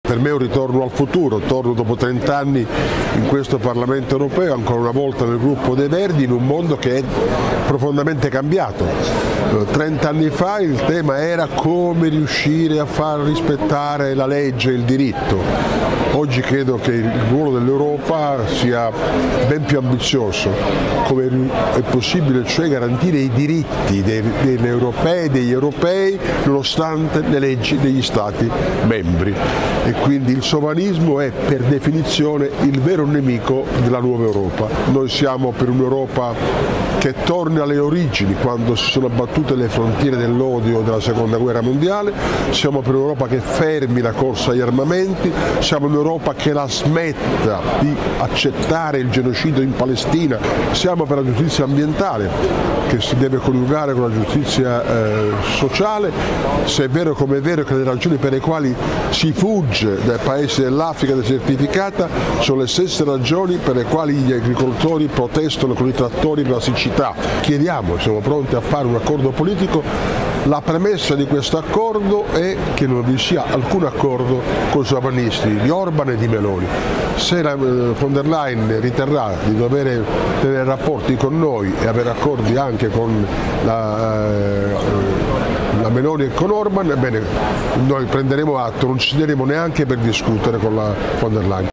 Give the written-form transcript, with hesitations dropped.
Per me è un ritorno al futuro, torno dopo 30 anni in questo Parlamento europeo, ancora una volta nel gruppo dei Verdi, in un mondo che è profondamente cambiato. 30 anni fa il tema era come riuscire a far rispettare la legge e il diritto. Oggi credo che il ruolo dell'Europa sia ben più ambizioso, come è possibile cioè garantire i diritti degli europei e degli europei nonostante le leggi degli Stati membri. E quindi il sovranismo è per definizione il vero nemico della nuova Europa. Noi siamo per un'Europa che torni alle origini, quando si sono abbattute le frontiere dell'odio della Seconda Guerra Mondiale, siamo per un'Europa che fermi la corsa agli armamenti, siamo un'Europa che la smetta di accettare il genocidio in Palestina, siamo per la giustizia ambientale che si deve coniugare con la giustizia sociale, se è vero come è vero che le ragioni per le quali si fugge dai paesi dell'Africa desertificata sono le stesse ragioni per le quali gli agricoltori protestano con i trattori per la siccità. Chiediamo, siamo pronti a fare un accordo politico, la premessa di questo accordo è che non vi sia alcun accordo con i sovranisti di Orban e di Meloni. Se la von der Leyen riterrà di dover tenere rapporti con noi e avere accordi anche con la Meloni e con Orban, ebbene noi prenderemo atto, non ci siederemo neanche per discutere con la von der Leyen.